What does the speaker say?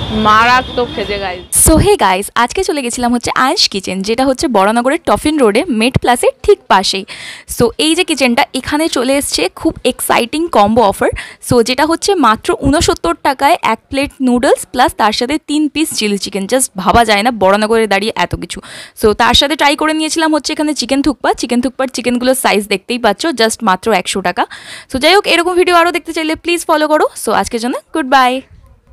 মারাত্মক খেতে guys. So hey guys, আজকে চলে গেছিলাম হচ্ছে আয়েশ কিচেন, যেটা হচ্ছে বড়নগরের টফিন রোডে মেট প্লাসের ঠিক পাশেই। সো এই যে কিচেনটা, এখানে চলে এসছে খুব এক্সাইটিং কম্বো অফার। সো যেটা হচ্ছে মাত্র 69 টাকায় 1 প্লেট নুডলস প্লাস তার সাথে 3 পিস চিলি চিকেন। জাস্ট ভাবা যায় না বড়নগরে দাঁড়িয়ে এত কিছু। সো তার সাথে ট্রাই করে নিয়েছিলাম হচ্ছে এখানে চিকেন থুকপার চিকেনগুলোর সাইজ দেখতেই পাচ্ছ, জাস্ট মাত্র 100 টাকা। সো যাই হোক, এরকম ভিডিও আরও দেখতে চাইলে প্লিজ ফলো করো। সো আজকের জন্য গুড বাই।